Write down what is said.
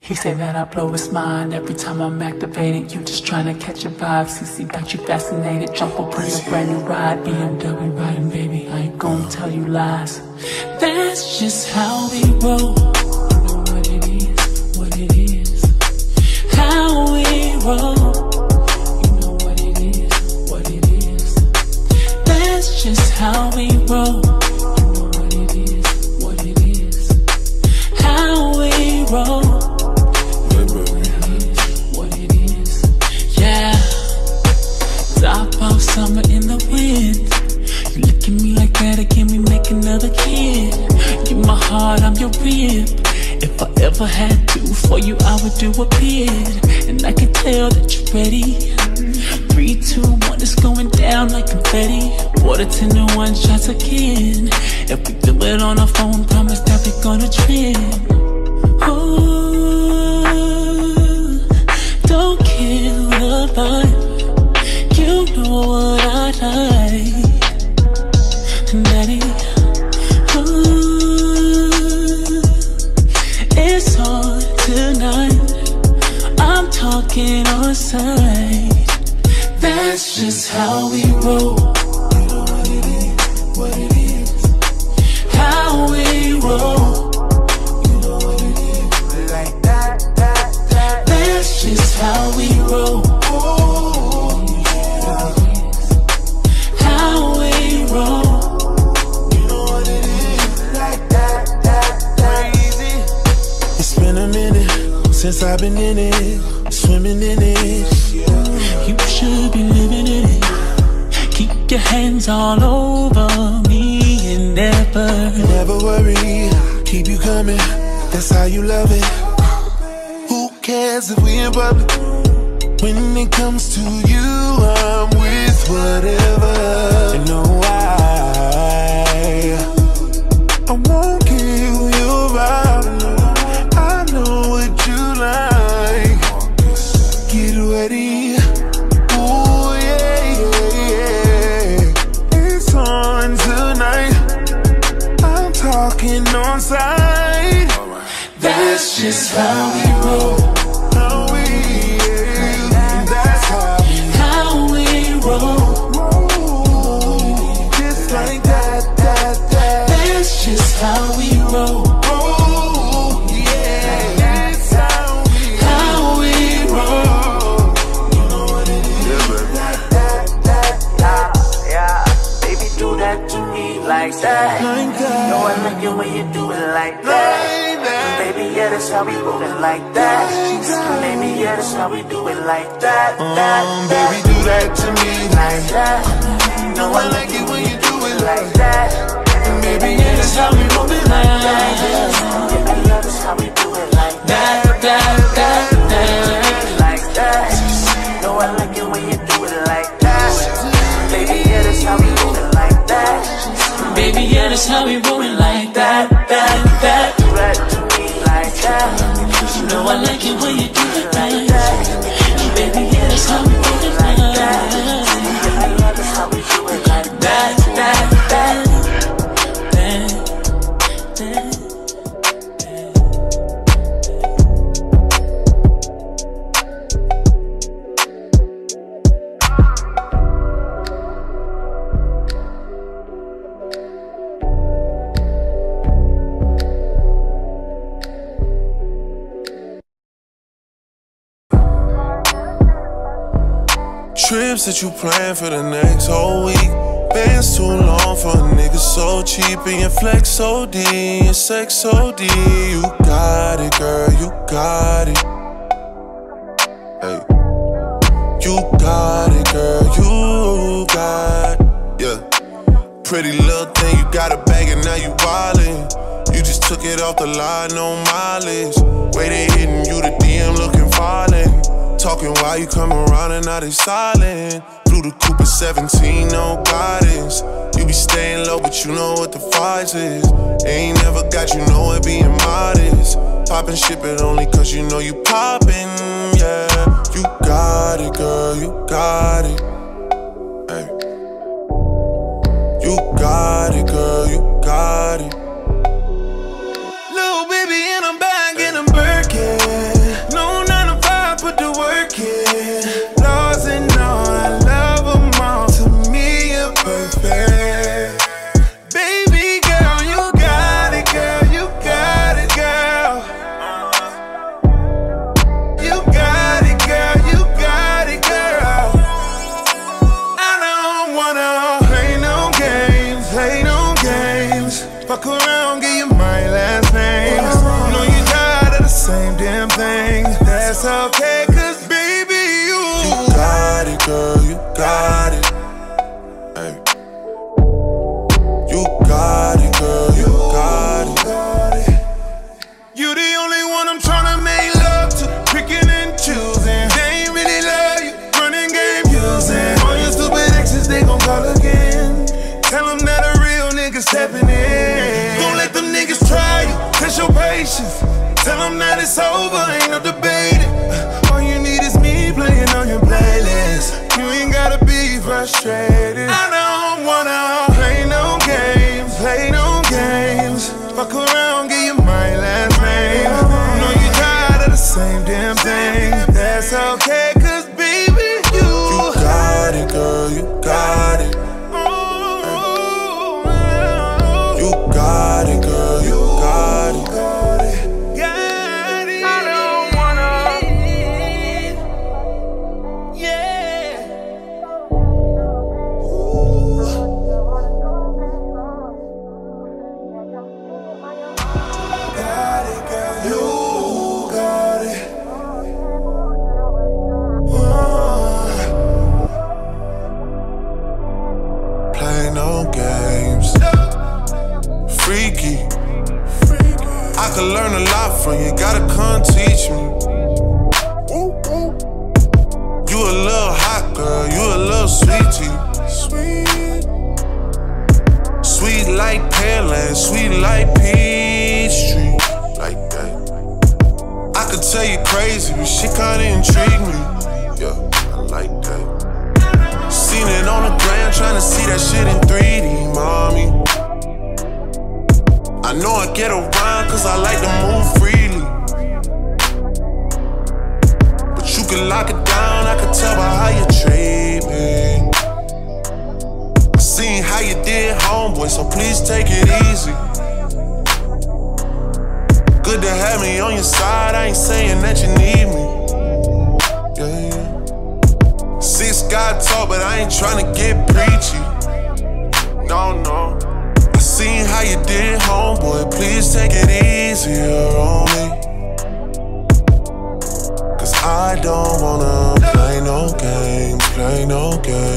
He say that I blow his mind every time I'm activated. You just trying to catch a vibe. CC got you fascinated. Jump up on your brand new ride. BMW riding, baby. I ain't gonna tell you lies. That's just how we roll. You know what it is, what it is. How we roll. You know what it is, what it is. That's just how we roll. You know what it is, what it is. How we roll. Top off summer in the wind. You look at me like that again, we make another kid. You my heart, I'm your rib. If I ever had to, for you I would do a bid. And I can tell that you're ready. 3, 2, 1, it's going down like confetti. Water 10 to 1 shots again. If we do it on our phone, promise that we're gonna trend. Ooh, don't kill the vibe. You know what I like, Daddy. Ooh, it's on tonight. I'm talking on sight. That's just how we roll. You know what it is, what it is. How we roll. You know what it is, like that. That's just how we roll. Since I've been in it, swimming in it. You should be living in it. Keep your hands all over me and never worry, keep you coming. That's how you love it. Who cares if we in public? When it comes to you, I'm with whatever. You know why? I won't kill you vibe. I know what you like. Get ready. Ooh, yeah, yeah, yeah. It's on tonight. I'm talking on sight. That's just how we roll. How we, yeah. That's how we roll. Just like that. That's just how we roll. Like that. Know I like it when you do it like that. Baby, yeah, that's how we rollin' like that. Baby, yeah, that's how we do it like that. Baby, do that to me like that. Know I like it when you do it like that. Baby, yeah, that's how we roll it like that. Yeah, I love that's how we do it like that. Like that. Know I like it when you do it like that. Baby, yeah, that's how we roll it like that. Baby, yeah, that's how we rollin' like that. Do that to me like that. You know I like it when you do it like that. Baby, yeah, that's how we rollin' like that. I love that's how we do it like that. Trips that you plan for the next whole week. Bands too long for a nigga so cheap. And your flex so D, your sex so D. You got it, girl, you got it. Hey, you got it, girl, you got it. Yeah, pretty little thing, you got a bag and now you wildin'. You just took it off the line, no mileage. Way they hitting you, the DM looking violent. Talking while you come around and now they silent. Through the coupe at 17, no guidance. You be staying low, but you know what the price is. Ain't never got you know it being modest. Poppin' shit, but only cause you know you poppin', yeah. You got it, girl, you got it. Hey. You got it, girl, you got it. Little baby in a bag in a Birkin. That's okay, cause baby, you got it, girl, you got it. Hey. You got it, girl, you got it. You the only one I'm tryna make love to, picking and choosing. They ain't really love you, running game using. All your stupid exes, they gon' call again. Tell them that a real nigga stepping in. Don't let them niggas try you, test your patience. Tell them that it's over, ain't no debating. All you need is me playing on your playlist. You ain't gotta be frustrated. I don't wanna play no games, play no games. Fuck around, give you my last name. I know you tired of the same damn thing. That's okay, cause baby, you got it, girl, you got it. You got it, girl, you got it. I could learn a lot from you, gotta come teach me. You a little hot girl, you a little sweetie. Sweet like Pearland, sweet like Peachtree. Like that. I could tell you crazy, but shit kinda intrigue me. Yeah, I like that. Seen it on the gram, tryna see that shit in 3D, mommy. I know I get around cause I like to move freely. But you can lock it down, I can tell by how you treat me. I seen how you did, homeboy, so please take it easy. Good to have me on your side, I ain't saying that you need me. Yeah. 6 God talk, but I ain't tryna get preachy. No, no. Seen how you did, homeboy, please take it easier on me. Cause I don't wanna play no games, play no games.